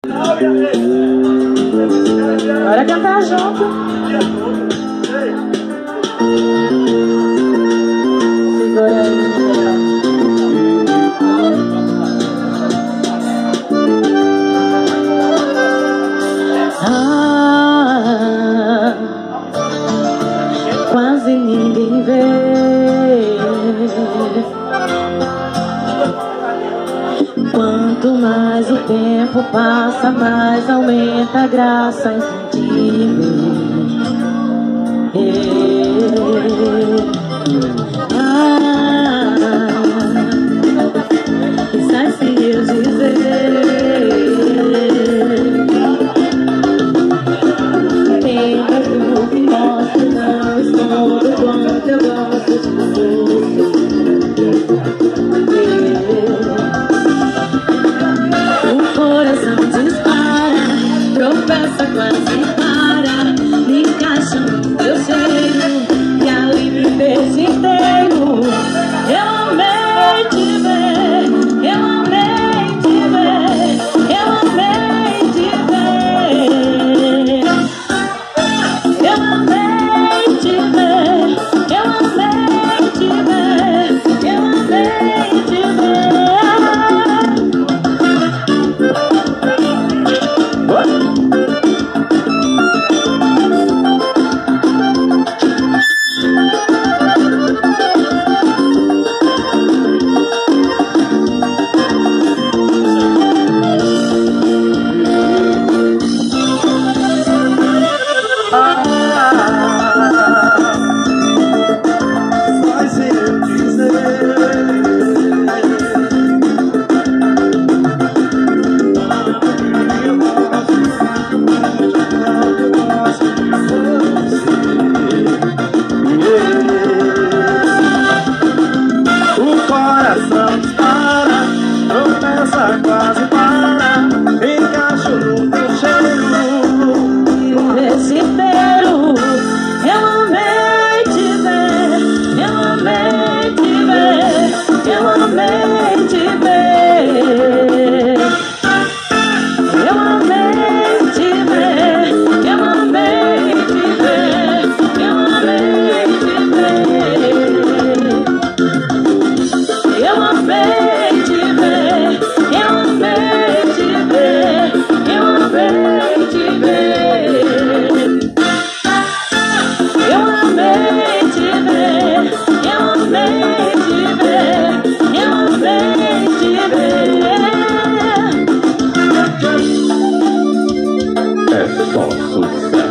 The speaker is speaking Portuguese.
Bora cantar junto. Segura aí, quase ninguém vê. Quanto mais o tempo passa, mais aumenta a graça em sentir. Quizás se eu dizer, entenda tudo que mostro, não escondo quanto eu gosto de você. O coração dispara, tropeça, quase para, me encaixa no teu seio e ali me deixa inteiro. Eu amei te ver, eu amei te ver, eu amei te ver. Eu amei te ver, eu amei te ver, eu amei te ver. Quase para, encaixo no teu cheiro esse inteiro. Eu amei te ver, eu amei te ver, eu amei te ver. Eu amei te ver, eu amei te ver, eu amei te ver. Eu amei te ver, eu amei te ver, eu amei te ver. Eu amei te ver, eu amei te ver, eu amei te ver. É só sucesso.